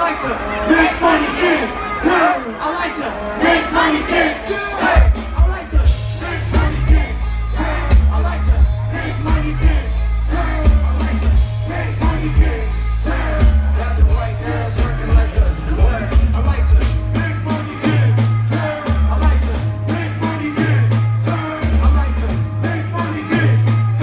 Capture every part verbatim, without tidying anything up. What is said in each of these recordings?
like to make money, kid. I like to make money, kid. Hey, I like to make money, kid. I like to make money, kid. I like to make money, kid. Got the white girls working like a what? I like to make money, kid. I like to make money, kid. I like to make money, kid.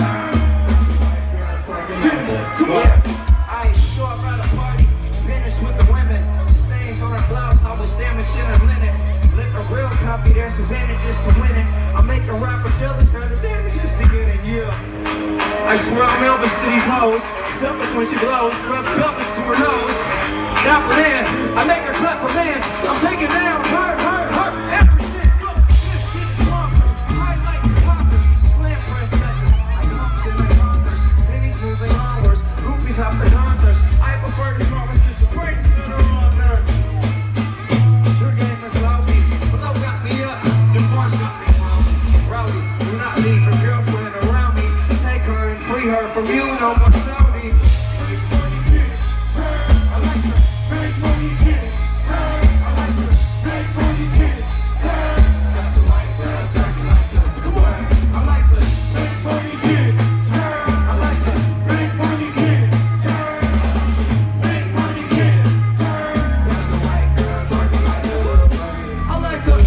Come on. I ain't sure about a party. Finished with the women. Stains on her blouse. I was damaged in her linen. Live a real copy. There's advantages to winning. I'm making rappers jealous. Now the damage is beginning. Yeah. I swear I'm Elvis to these hoes. Selfish when she blows. Cross pelvis to her nose. Now for then, I make her clap for fans. I'm taking down her, her, her. Every shit. Go. This shit is bonkers. I like the poppers. Slam press sessions. I come to the conquers. Pennies moving onwards. Groupies hop the concerts. I prefer the smallest just to break to the wrong nerves. Your game is lousy. Below got me up. The force got me rowdy. Do not leave her girlfriend around me. Take her and free her from you. No more Saudi. Make money, kid. I like to make money, kid. I like to make money, kid. Got the white girl talking like a what? I like to make money, kid. I like to make money, kid. Make money, kid. Got the white girl talking like a I like to.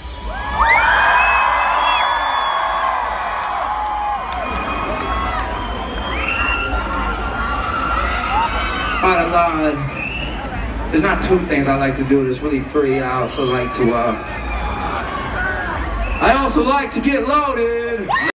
Bottom line, there's not two things I like to do, there's really three. I also like to, uh, I also like to get loaded.